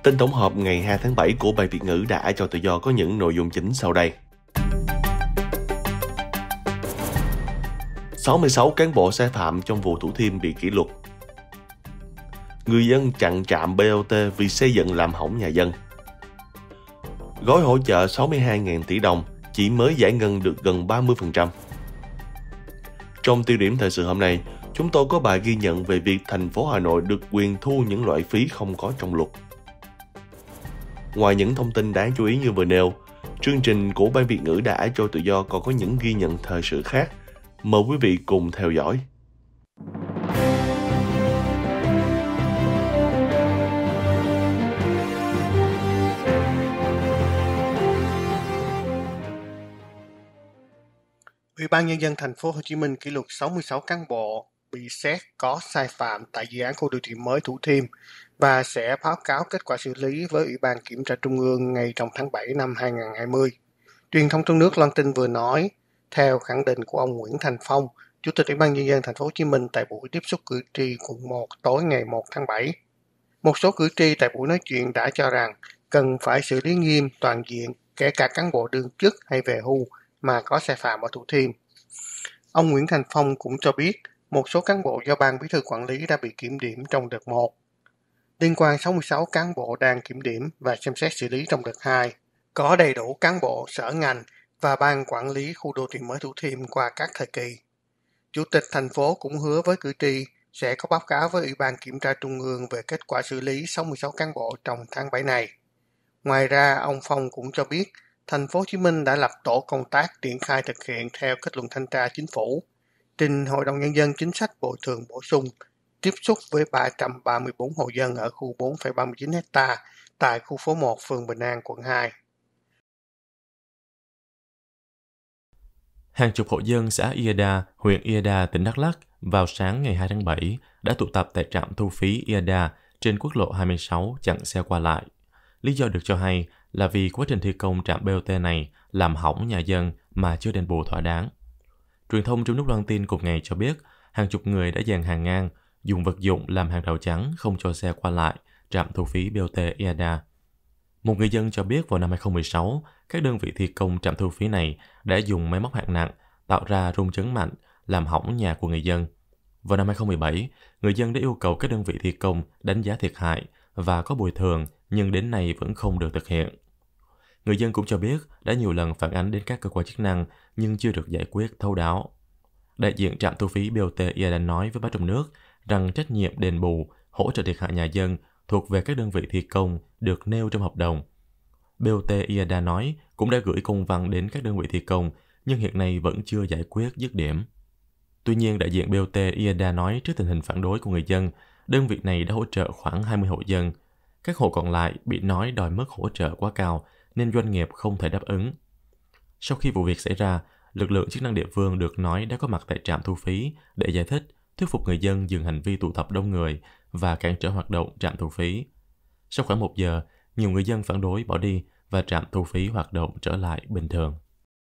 Tin tổng hợp ngày 2 tháng 7 của Ban Việt ngữ đã cho tự do có những nội dung chính sau đây. 66 cán bộ sai phạm trong vụ Thủ Thiêm bị kỷ luật. Người dân chặn trạm BOT vì xây dựng làm hỏng nhà dân. Gói hỗ trợ 62.000 tỷ đồng chỉ mới giải ngân được gần 30%. Trong tiêu điểm thời sự hôm nay, chúng tôi có bài ghi nhận về việc thành phố Hà Nội được quyền thu những loại phí không có trong luật. Ngoài những thông tin đáng chú ý như vừa nêu, chương trình của Ban Việt ngữ đã cho tự do còn có những ghi nhận thời sự khác. Mời quý vị cùng theo dõi. Ủy ban Nhân dân thành phố Hồ Chí Minh kỷ luật 66 cán bộ bị xét có sai phạm tại dự án khu đô thị mới Thủ Thiêm và sẽ báo cáo kết quả xử lý với Ủy ban Kiểm tra Trung ương ngay trong tháng 7 năm 2020. Truyền thông trong nước loan tin vừa nói, theo khẳng định của ông Nguyễn Thành Phong, Chủ tịch Ủy ban Nhân dân thành phố Hồ Chí Minh tại buổi tiếp xúc cử tri quận 1 tối ngày 1 tháng 7. Một số cử tri tại buổi nói chuyện đã cho rằng cần phải xử lý nghiêm toàn diện, kể cả cán bộ đương chức hay về hưu mà có sai phạm ở Thủ Thiêm. Ông Nguyễn Thành Phong cũng cho biết một số cán bộ do Ban Bí thư quản lý đã bị kiểm điểm trong đợt 1. Liên quan 66 cán bộ đang kiểm điểm và xem xét xử lý trong đợt 2. Có đầy đủ cán bộ sở ngành và Ban quản lý khu đô thị mới Thủ Thiêm qua các thời kỳ. Chủ tịch thành phố cũng hứa với cử tri sẽ có báo cáo với Ủy ban Kiểm tra Trung ương về kết quả xử lý 66 cán bộ trong tháng 7 này. Ngoài ra, ông Phong cũng cho biết thành phố Hồ Chí Minh đã lập tổ công tác triển khai thực hiện theo kết luận thanh tra chính phủ, trình Hội đồng Nhân dân chính sách bồi thường bổ sung, tiếp xúc với 334 hộ dân ở khu 4,39 ha tại khu phố 1, phường Bình An, quận 2. Hàng chục hộ dân xã Iada, huyện Iada, tỉnh Đắk Lắk vào sáng ngày 2 tháng 7 đã tụ tập tại trạm thu phí Iada trên quốc lộ 26 chặn xe qua lại. Lý do được cho hay là vì quá trình thi công trạm BOT này làm hỏng nhà dân mà chưa đền bù thỏa đáng. Truyền thông trong nước loan tin cùng ngày cho biết hàng chục người đã dàn hàng ngang, dùng vật dụng làm hàng rào chắn không cho xe qua lại trạm thu phí BOT Iada. Một người dân cho biết vào năm 2016, các đơn vị thi công trạm thu phí này đã dùng máy móc hạng nặng tạo ra rung chấn mạnh, làm hỏng nhà của người dân. Vào năm 2017, người dân đã yêu cầu các đơn vị thi công đánh giá thiệt hại và có bồi thường, nhưng đến nay vẫn không được thực hiện. Người dân cũng cho biết đã nhiều lần phản ánh đến các cơ quan chức năng nhưng chưa được giải quyết thấu đáo. Đại diện trạm thu phí BOT Iada nói với báo trong nước rằng trách nhiệm đền bù, hỗ trợ thiệt hại nhà dân thuộc về các đơn vị thi công được nêu trong hợp đồng. BOT Iada nói cũng đã gửi công văn đến các đơn vị thi công nhưng hiện nay vẫn chưa giải quyết dứt điểm. Tuy nhiên, đại diện BOT Iada nói trước tình hình phản đối của người dân, đơn vị này đã hỗ trợ khoảng 20 hộ dân. Các hộ còn lại bị nói đòi mức hỗ trợ quá cao nên doanh nghiệp không thể đáp ứng. Sau khi vụ việc xảy ra, lực lượng chức năng địa phương được nói đã có mặt tại trạm thu phí để giải thích, thuyết phục người dân dừng hành vi tụ tập đông người và cản trở hoạt động trạm thu phí. Sau khoảng 1 giờ, nhiều người dân phản đối bỏ đi và trạm thu phí hoạt động trở lại bình thường.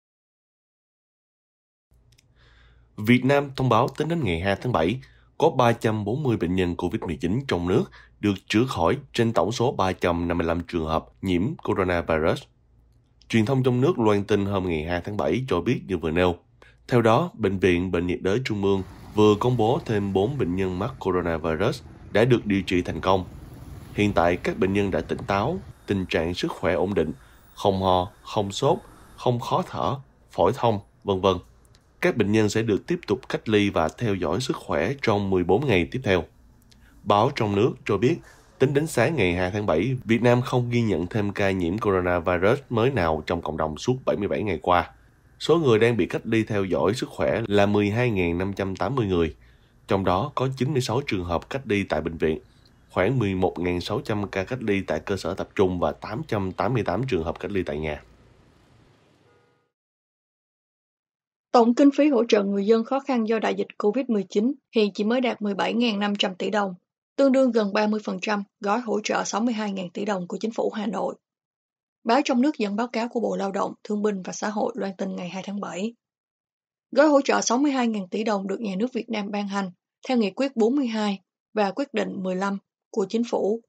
Việt Nam thông báo tính đến ngày 2 tháng 7, có 340 bệnh nhân COVID-19 trong nước được chữa khỏi trên tổng số 355 trường hợp nhiễm coronavirus. Truyền thông trong nước loan tin hôm ngày 2 tháng 7 cho biết như vừa nêu. Theo đó, Bệnh viện Bệnh nhiệt đới Trung ương vừa công bố thêm 4 bệnh nhân mắc coronavirus đã được điều trị thành công. Hiện tại, các bệnh nhân đã tỉnh táo, tình trạng sức khỏe ổn định, không ho, không sốt, không khó thở, phổi thông, v.v. Các bệnh nhân sẽ được tiếp tục cách ly và theo dõi sức khỏe trong 14 ngày tiếp theo. Báo trong nước cho biết, tính đến sáng ngày 2 tháng 7, Việt Nam không ghi nhận thêm ca nhiễm coronavirus mới nào trong cộng đồng suốt 77 ngày qua. Số người đang bị cách ly theo dõi sức khỏe là 12.580 người, trong đó có 96 trường hợp cách ly tại bệnh viện, khoảng 11.600 ca cách ly tại cơ sở tập trung và 888 trường hợp cách ly tại nhà. Tổng kinh phí hỗ trợ người dân khó khăn do đại dịch COVID-19 hiện chỉ mới đạt 17.500 tỷ đồng, tương đương gần 30% gói hỗ trợ 62.000 tỷ đồng của chính phủ Hà Nội. Báo trong nước dẫn báo cáo của Bộ Lao động, Thương binh và Xã hội loan tin ngày 2 tháng 7. Gói hỗ trợ 62.000 tỷ đồng được nhà nước Việt Nam ban hành theo Nghị quyết 42 và Quyết định 15 của Chính phủ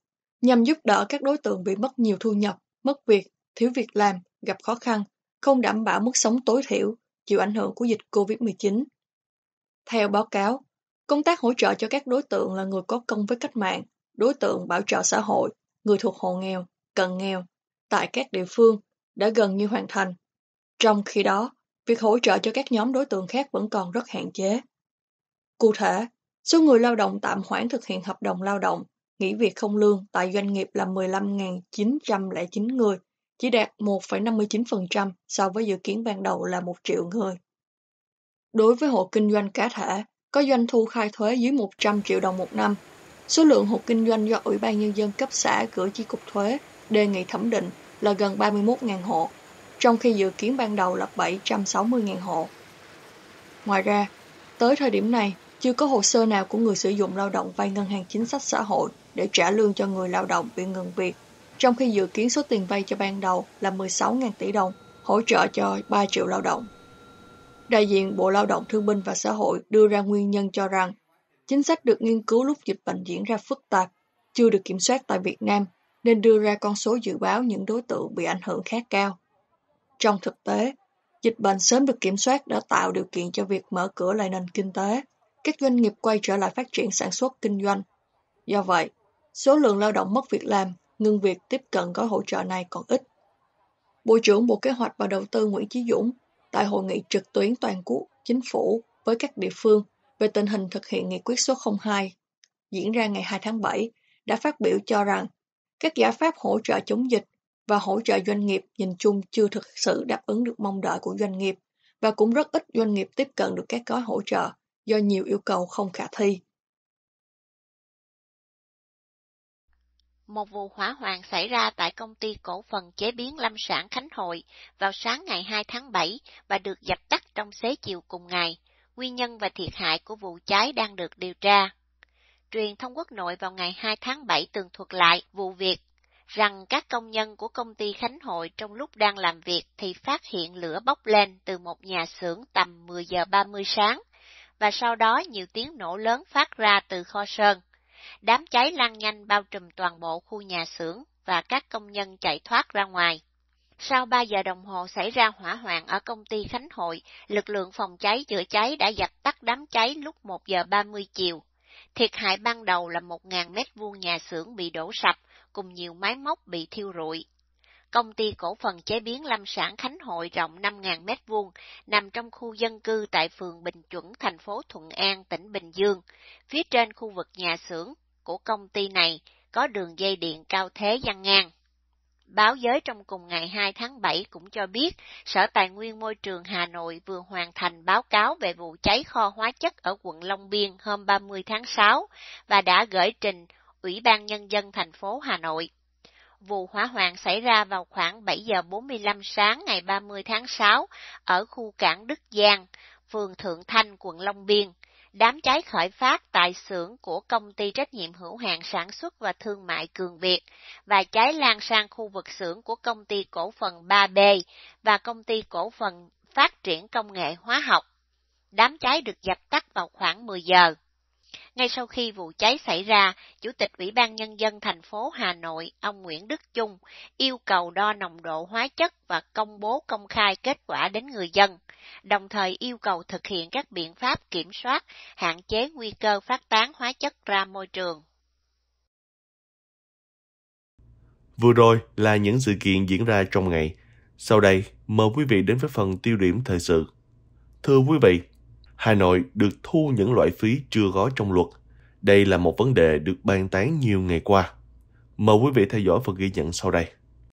nhằm giúp đỡ các đối tượng bị mất nhiều thu nhập, mất việc, thiếu việc làm, gặp khó khăn, không đảm bảo mức sống tối thiểu, chịu ảnh hưởng của dịch COVID-19. Theo báo cáo, công tác hỗ trợ cho các đối tượng là người có công với cách mạng, đối tượng bảo trợ xã hội, người thuộc hộ nghèo, cận nghèo, tại các địa phương đã gần như hoàn thành. Trong khi đó, việc hỗ trợ cho các nhóm đối tượng khác vẫn còn rất hạn chế. Cụ thể, số người lao động tạm hoãn thực hiện hợp đồng lao động, nghỉ việc không lương tại doanh nghiệp là 15.909 người, chỉ đạt 1,59% so với dự kiến ban đầu là 1 triệu người. Đối với hộ kinh doanh cá thể, có doanh thu khai thuế dưới 100 triệu đồng một năm, số lượng hộ kinh doanh do Ủy ban Nhân dân cấp xã gửi chi cục thuế đề nghị thẩm định là gần 31.000 hộ, trong khi dự kiến ban đầu là 760.000 hộ. Ngoài ra, tới thời điểm này, chưa có hồ sơ nào của người sử dụng lao động vay ngân hàng chính sách xã hội để trả lương cho người lao động bị ngừng việc, trong khi dự kiến số tiền vay cho ban đầu là 16.000 tỷ đồng, hỗ trợ cho 3 triệu lao động. Đại diện Bộ Lao động Thương binh và Xã hội đưa ra nguyên nhân cho rằng chính sách được nghiên cứu lúc dịch bệnh diễn ra phức tạp, chưa được kiểm soát tại Việt Nam, nên đưa ra con số dự báo những đối tượng bị ảnh hưởng khá cao. Trong thực tế, dịch bệnh sớm được kiểm soát đã tạo điều kiện cho việc mở cửa lại nền kinh tế, các doanh nghiệp quay trở lại phát triển sản xuất kinh doanh. Do vậy, số lượng lao động mất việc làm, ngừng việc tiếp cận gói hỗ trợ này còn ít. Bộ trưởng Bộ Kế hoạch và Đầu tư Nguyễn Chí Dũng tại hội nghị trực tuyến toàn quốc chính phủ với các địa phương về tình hình thực hiện nghị quyết số 02 diễn ra ngày 2 tháng 7 đã phát biểu cho rằng các giải pháp hỗ trợ chống dịch và hỗ trợ doanh nghiệp nhìn chung chưa thực sự đáp ứng được mong đợi của doanh nghiệp và cũng rất ít doanh nghiệp tiếp cận được các gói hỗ trợ do nhiều yêu cầu không khả thi. Một vụ hỏa hoạn xảy ra tại công ty cổ phần chế biến lâm sản Khánh Hội vào sáng ngày 2 tháng 7 và được dập tắt trong xế chiều cùng ngày. Nguyên nhân và thiệt hại của vụ cháy đang được điều tra. Truyền thông quốc nội vào ngày 2 tháng 7 tường thuật lại vụ việc, rằng các công nhân của công ty Khánh Hội trong lúc đang làm việc thì phát hiện lửa bốc lên từ một nhà xưởng tầm 10 giờ 30 sáng, và sau đó nhiều tiếng nổ lớn phát ra từ kho sơn. Đám cháy lan nhanh bao trùm toàn bộ khu nhà xưởng và các công nhân chạy thoát ra ngoài. Sau 3 giờ đồng hồ xảy ra hỏa hoạn ở công ty Khánh Hội, lực lượng phòng cháy chữa cháy đã dập tắt đám cháy lúc 1 giờ 30 chiều. Thiệt hại ban đầu là 1.000 mét vuông nhà xưởng bị đổ sập, cùng nhiều máy móc bị thiêu rụi. Công ty cổ phần chế biến lâm sản Khánh Hội rộng 5.000 mét vuông, nằm trong khu dân cư tại phường Bình Chuẩn, thành phố Thuận An, tỉnh Bình Dương. Phía trên khu vực nhà xưởng của công ty này có đường dây điện cao thế giăng ngang. Báo Giới trong cùng ngày 2 tháng 7 cũng cho biết Sở Tài nguyên Môi trường Hà Nội vừa hoàn thành báo cáo về vụ cháy kho hóa chất ở quận Long Biên hôm 30 tháng 6 và đã gửi trình Ủy ban Nhân dân thành phố Hà Nội. Vụ hỏa hoạn xảy ra vào khoảng 7 giờ 45 sáng ngày 30 tháng 6 ở khu cảng Đức Giang, phường Thượng Thanh, quận Long Biên. Đám cháy khởi phát tại xưởng của công ty trách nhiệm hữu hạn sản xuất và thương mại Cường Việt và cháy lan sang khu vực xưởng của công ty cổ phần 3B và công ty cổ phần phát triển công nghệ hóa học. Đám cháy được dập tắt vào khoảng 10 giờ. Ngay sau khi vụ cháy xảy ra, Chủ tịch Ủy ban Nhân dân thành phố Hà Nội, ông Nguyễn Đức Chung, yêu cầu đo nồng độ hóa chất và công bố công khai kết quả đến người dân, đồng thời yêu cầu thực hiện các biện pháp kiểm soát, hạn chế nguy cơ phát tán hóa chất ra môi trường. Vừa rồi là những sự kiện diễn ra trong ngày. Sau đây, mời quý vị đến với phần tiêu điểm thời sự. Thưa quý vị, Hà Nội được thu những loại phí chưa gói trong luật. Đây là một vấn đề được bàn tán nhiều ngày qua. Mời quý vị theo dõi phần ghi nhận sau đây.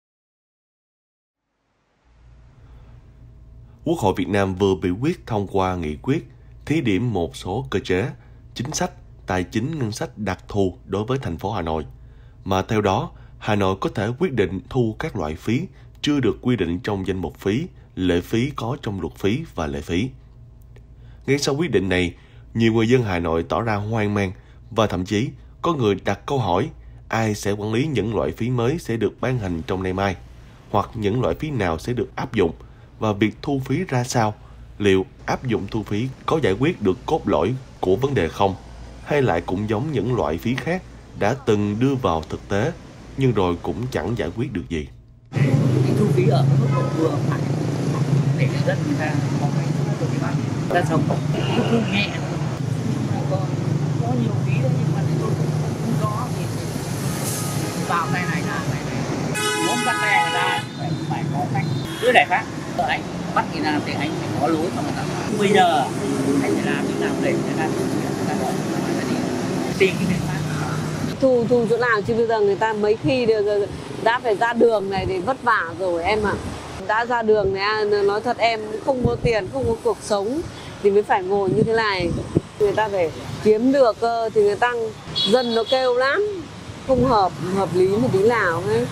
Quốc hội Việt Nam vừa biểu quyết thông qua nghị quyết thí điểm một số cơ chế, chính sách, tài chính ngân sách đặc thù đối với thành phố Hà Nội, mà theo đó Hà Nội có thể quyết định thu các loại phí chưa được quy định trong danh mục phí, lệ phí có trong luật phí và lệ phí. Ngay sau quyết định này, nhiều người dân Hà Nội tỏ ra hoang mang và thậm chí có người đặt câu hỏi ai sẽ quản lý những loại phí mới sẽ được ban hành trong nay mai, hoặc những loại phí nào sẽ được áp dụng và việc thu phí ra sao, liệu áp dụng thu phí có giải quyết được cốt lõi của vấn đề không, hay lại cũng giống những loại phí khác đã từng đưa vào thực tế nhưng rồi cũng chẳng giải quyết được gì. Thu phí ở mức độ vừa phải để người dân người ta có cái ta sống thu nhẹ thôi. Có nhiều phí đấy, nhưng mà tôi không có thì vào cái này là phải muốn bắt bè người ta phải có cách cứ để khác. Anh bắt người làm thì anh phải có lối mà người ta bây giờ anh phải làm như nào để người ta gọi người ta đi tìm cái biện pháp. Thu chỗ nào chứ bây giờ người ta mấy khi được đã phải ra đường này thì vất vả rồi em ạ. Đã ra đường này nói thật em không có tiền, không có cuộc sống thì mới phải ngồi như thế này. Người ta phải kiếm được thì người ta dân nó kêu lắm, không hợp lý một tí nào hết.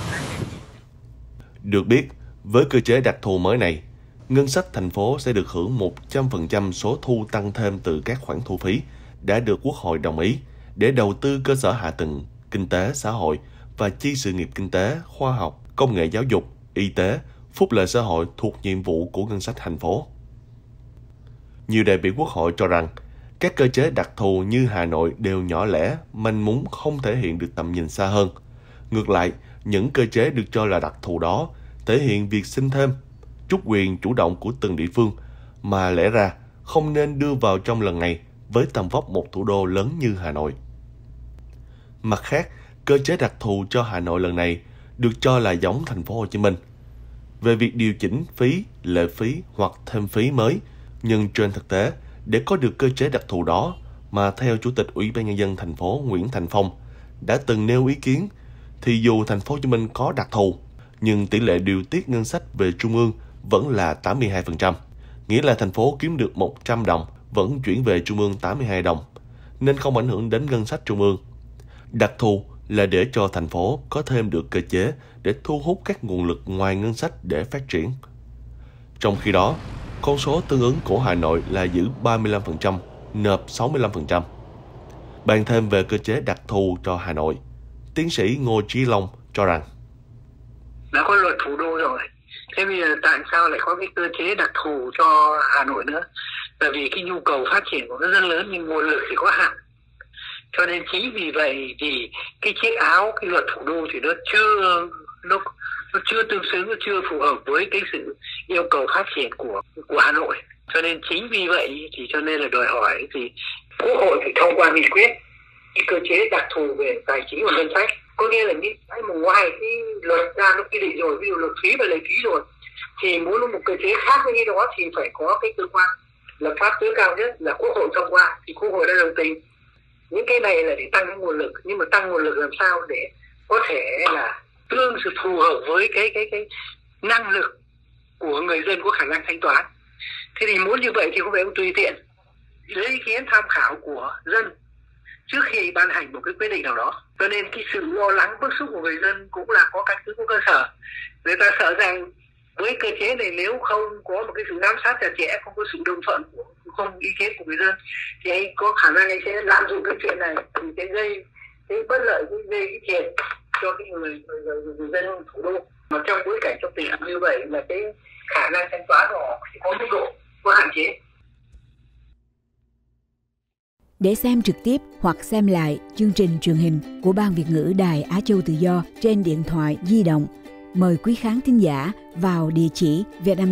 Được biết, với cơ chế đặc thù mới này, ngân sách thành phố sẽ được hưởng 100% số thu tăng thêm từ các khoản thu phí đã được Quốc hội đồng ý để đầu tư cơ sở hạ tầng, kinh tế, xã hội và chi sự nghiệp kinh tế, khoa học, công nghệ giáo dục, y tế, phúc lợi xã hội thuộc nhiệm vụ của ngân sách thành phố. Nhiều đại biểu Quốc hội cho rằng các cơ chế đặc thù như Hà Nội đều nhỏ lẻ, manh mún, không thể hiện được tầm nhìn xa hơn. Ngược lại, những cơ chế được cho là đặc thù đó thể hiện việc xin thêm, trút quyền chủ động của từng địa phương mà lẽ ra không nên đưa vào trong lần này với tầm vóc một thủ đô lớn như Hà Nội. Mặt khác, cơ chế đặc thù cho Hà Nội lần này được cho là giống thành phố Hồ Chí Minh. Về việc điều chỉnh phí, lệ phí hoặc thêm phí mới, nhưng trên thực tế, để có được cơ chế đặc thù đó mà theo Chủ tịch Ủy ban Nhân dân thành phố Nguyễn Thành Phong đã từng nêu ý kiến, thì dù thành phố Hồ Chí Minh có đặc thù, nhưng tỷ lệ điều tiết ngân sách về trung ương vẫn là 82%, nghĩa là thành phố kiếm được 100 đồng vẫn chuyển về trung ương 82 đồng, nên không ảnh hưởng đến ngân sách trung ương. Đặc thù là để cho thành phố có thêm được cơ chế để thu hút các nguồn lực ngoài ngân sách để phát triển. Trong khi đó, con số tương ứng của Hà Nội là giữ 35%, nộp 65%. Bàn thêm về cơ chế đặc thù cho Hà Nội, tiến sĩ Ngô Chí Long cho rằng đã có luật thủ đô rồi, thế bây giờ tại sao lại có cái cơ chế đặc thù cho Hà Nội nữa? Bởi vì cái nhu cầu phát triển của nó rất lớn nhưng nguồn lực thì có hạn. Cho nên chính vì vậy thì cái chiếc áo, cái luật thủ đô thì nó chưa tương xứng, nó chưa phù hợp với cái sự yêu cầu phát triển của Hà Nội. Cho nên chính vì vậy thì cho nên là đòi hỏi thì Quốc hội phải thông qua nghị quyết cái cơ chế đặc thù về tài chính và ngân sách. Có nghĩa là những cái ngoài cái luật ra nó quy định rồi, ví dụ luật phí và lệ phí rồi, thì muốn một cơ chế khác với cái đó thì phải có cái cơ quan lập pháp tối cao nhất là Quốc hội thông qua, thì Quốc hội đã đồng tình. Những cái này là để tăng cái nguồn lực, nhưng mà tăng nguồn lực làm sao để có thể là tương sự phù hợp với cái năng lực của người dân có khả năng thanh toán. Thế thì muốn như vậy thì không phải tùy tiện lấy ý kiến tham khảo của dân trước khi ban hành một cái quyết định nào đó. Cho nên cái sự lo lắng bức xúc của người dân cũng là có căn cứ, có cơ sở. Người ta sợ rằng với cơ chế này nếu không có một cái sự giám sát chặt chẽ, không có sự đồng thuận không ý kiến của người dân thì anh có khả năng anh sẽ lạm dụng cái chuyện này thì sẽ gây cái bất lợi, gây cái thiệt cho cái người dân thủ đô. Mà trong bối cảnh trong tình hình như vậy là cái khả năng thanh toán của họ có mức độ có hạn chế. Để xem trực tiếp hoặc xem lại chương trình truyền hình của Ban Việt ngữ Đài Á Châu Tự Do trên điện thoại di động, mời quý khán thính giả vào địa chỉ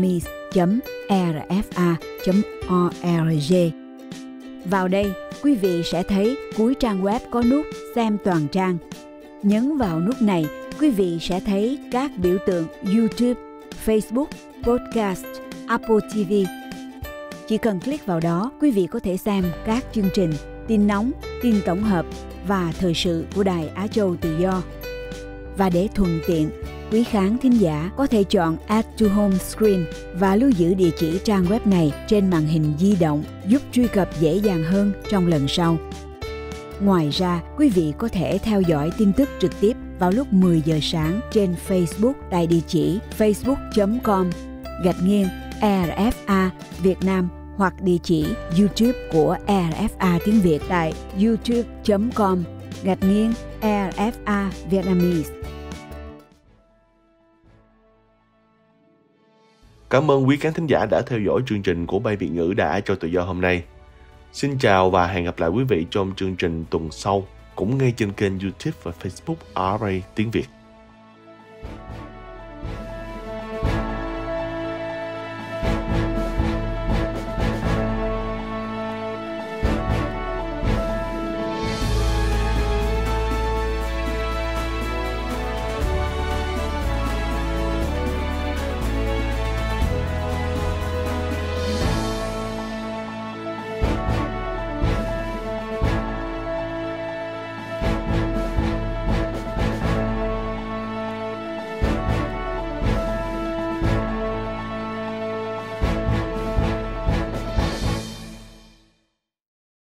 vietnamese.rfa.org. Vào đây, quý vị sẽ thấy cuối trang web có nút xem toàn trang. Nhấn vào nút này, quý vị sẽ thấy các biểu tượng YouTube, Facebook, Podcast, Apple TV. Chỉ cần click vào đó, quý vị có thể xem các chương trình, tin nóng, tin tổng hợp và thời sự của Đài Á Châu Tự Do. Và để thuận tiện, quý khán thính giả có thể chọn Add to Home Screen và lưu giữ địa chỉ trang web này trên màn hình di động, giúp truy cập dễ dàng hơn trong lần sau. Ngoài ra, quý vị có thể theo dõi tin tức trực tiếp vào lúc 10 giờ sáng trên Facebook tại địa chỉ facebook.com/RFA Việt Nam hoặc địa chỉ YouTube của RFA tiếng Việt tại youtube.com/RFA Vietnamese. Cảm ơn quý khán thính giả đã theo dõi chương trình của Ban Việt ngữ Đài Á Châu Tự Do hôm nay. Xin chào và hẹn gặp lại quý vị trong chương trình tuần sau. cũng ngay trên kênh YouTube và Facebook RA tiếng Việt.